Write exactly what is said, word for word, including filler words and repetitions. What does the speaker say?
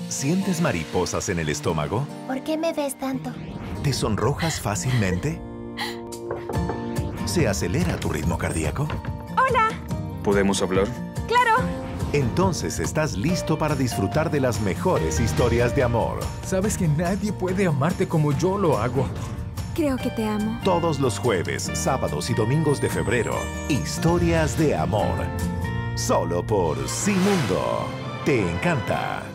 ¿Sientes mariposas en el estómago? ¿Por qué me ves tanto? ¿Te sonrojas fácilmente? ¿Se acelera tu ritmo cardíaco? ¡Hola! ¿Podemos hablar? ¡Claro! Entonces estás listo para disfrutar de las mejores historias de amor. Sabes que nadie puede amarte como yo lo hago. Creo que te amo. Todos los jueves, sábados y domingos de febrero, Historias de Amor. Solo por Cimundo. Te encanta.